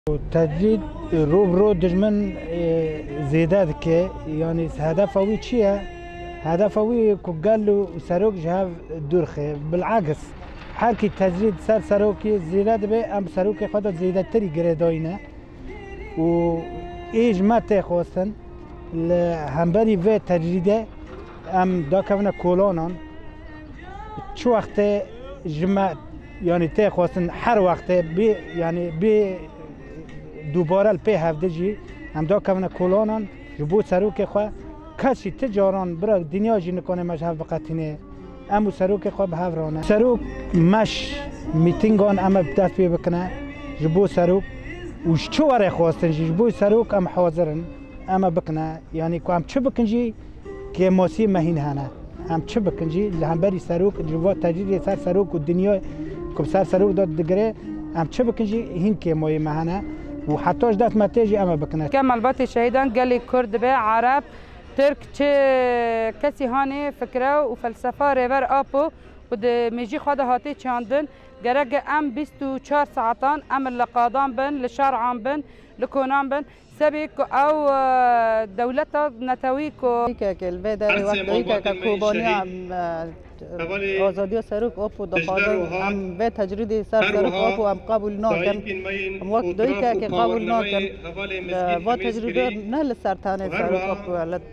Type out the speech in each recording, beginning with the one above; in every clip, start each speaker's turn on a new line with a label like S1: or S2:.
S1: تجديد رو دجمن زيادة كي يعني هدفه چیه؟ هدفه كقالو سروك جهاف دورخه بالعكس حركي تجديد سروكي زيادة به ام سروكي خدا زيادة تري جريداينه و ايج ما تخواستن همبري في تجديده ام داكفنا كولونان شو وقت جمع يعني تخواستن هر وقت بي يعني بي دوباره الپی هفته جی هم دا کمونه کلانان جبو سروک خو کسی تجاران برا دنیا جی نکنه مجهف بقتینه امو سروک خو به هفرانه سروک مش میتینگان اما دست بی بکنه جبو سروک وش چو وره خواستن جی جبو سروک ام حاضرن اما بکنه یعنی که هم چه بکنجی که ماسی مهین هنه هم چه بکنجی لهم بری سروک جوا تجدید سر سروک و دنیا کب سر سروک داد دگره هم چه بکنجی هین که مای مهنه وحتى جدات ما تيجي أما بكنا
S2: كمل باتي شهيدان قال لي كرد به عرب ترك كسي هاني فكرة وفلسفة ريفر أبو ود ميجي خدا هاتي چاندن جرج أم 24 ساعتان أم لقادان بن لشرعان بن لكونان بن سبيك أو دولة نتويكو
S3: كالبدر وقت كوباني آزادی سروک آپو دخاده هم به تجربه سروک آپو هم قبول نکن هم وقت دوی که قبول نکن با تجربه نه لسرطان سروک آپو ولد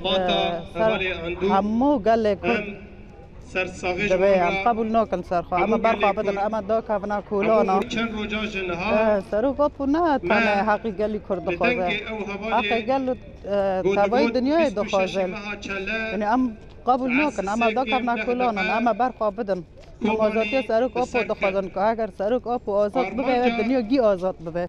S3: همو گله کد دبی هم قبول نکن سرخوا اما برخوا بدن اما دا کفنا کولانا سروک آپو نه تنه حقی گلی کرد دخوازه حقی گل تبای دنیای دخوازه یعنی ام قبول نکن اما دا کفنا کلانن اما برخوا بدن هم آزادی سروک آپو دخوازن که اگر سروک آپو آزاد ببه دنیا گی آزاد ببه